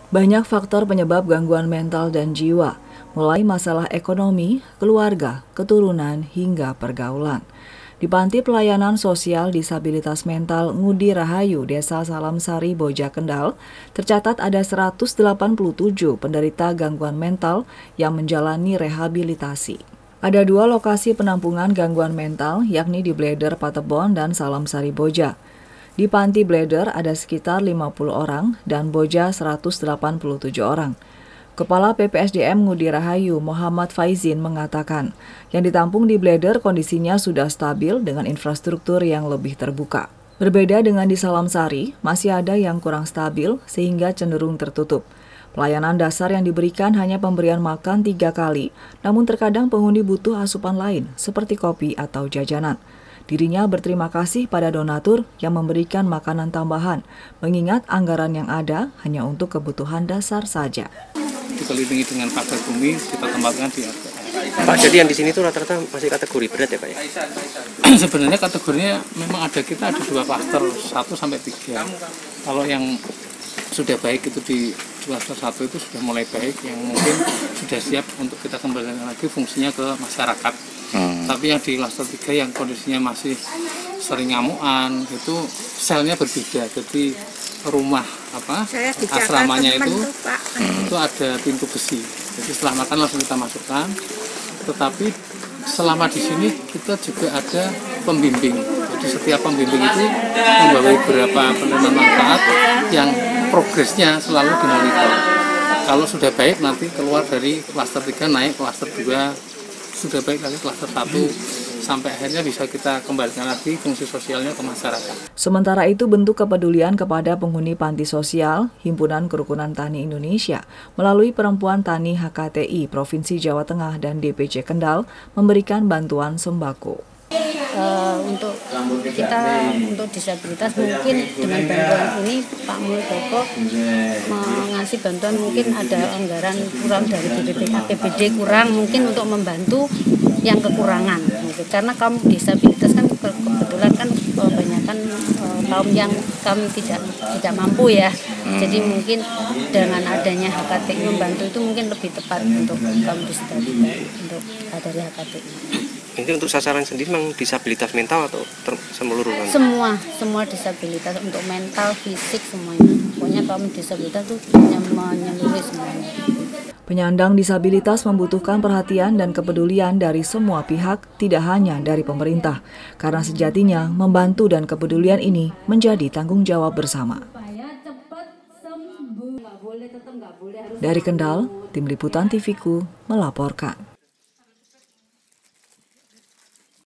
Banyak faktor penyebab gangguan mental dan jiwa, mulai masalah ekonomi, keluarga, keturunan, hingga pergaulan. Di Panti Pelayanan Sosial Disabilitas Mental Ngudi Rahayu, Desa Salamsari, Boja Kendal, tercatat ada 187 penderita gangguan mental yang menjalani rehabilitasi. Ada 2 lokasi penampungan gangguan mental, yakni di Bleder, Patebon, dan Salamsari, Boja. Di Panti Bleder ada sekitar 50 orang dan Boja 187 orang. Kepala PPSDM Ngudi Rahayu, Muhammad Faizin, mengatakan yang ditampung di Bleder kondisinya sudah stabil dengan infrastruktur yang lebih terbuka. Berbeda dengan di Salamsari, masih ada yang kurang stabil sehingga cenderung tertutup. Pelayanan dasar yang diberikan hanya pemberian makan 3 kali, namun terkadang penghuni butuh asupan lain seperti kopi atau jajanan. Dirinya berterima kasih pada donatur yang memberikan makanan tambahan, mengingat anggaran yang ada hanya untuk kebutuhan dasar saja. Dikelilingi dengan pagar bumi, kita tempatkan di RPS. Pak, jadi yang di sini tuh rata-rata masih kategori berat ya Pak ya? Sebenarnya kategorinya memang ada 2 klaster, 1 sampai 3. Kalau yang sudah baik itu di klaster 1 itu sudah mulai baik, yang mungkin sudah siap untuk kita kembalikan lagi fungsinya ke masyarakat. Tapi yang di klaster 3 yang kondisinya masih sering ngamuan, itu selnya berbeda. Jadi rumah asramanya itu ada pintu besi. Jadi setelah makan langsung kita masukkan. Tetapi selama di sini kita juga ada pembimbing. Jadi setiap pembimbing itu membawa beberapa penerima manfaat yang progresnya selalu dimonitor. Kalau sudah baik nanti keluar dari klaster 3 naik klaster 2, sudah baik lagi klaster 1, sampai akhirnya bisa kita kembalikan lagi fungsi sosialnya ke masyarakat. Sementara itu, bentuk kepedulian kepada penghuni panti sosial, Himpunan Kerukunan Tani Indonesia, melalui Perempuan Tani HKTI Provinsi Jawa Tengah dan DPC Kendal, memberikan bantuan sembako. Untuk kita, untuk disabilitas mungkin dengan bantuan ini Pak Muldoko mengasih bantuan, mungkin ada anggaran kurang dari APBD kurang, mungkin untuk membantu yang kekurangan gitu. Karena kaum disabilitas kan kebetulan kan kebanyakan kaum yang kami tidak mampu ya. Jadi mungkin dengan adanya HKTI membantu itu mungkin lebih tepat untuk kaum disabilitas, untuk dari HKTI. Ini untuk sasaran sendiri memang disabilitas mental atau semeluruhan? Semua disabilitas, untuk mental, fisik, semuanya. Pokoknya kaum disabilitas itu menyeluruh semuanya. Penyandang disabilitas membutuhkan perhatian dan kepedulian dari semua pihak, tidak hanya dari pemerintah. Karena sejatinya membantu dan kepedulian ini menjadi tanggung jawab bersama. Dari Kendal, Tim Liputan TVku melaporkan.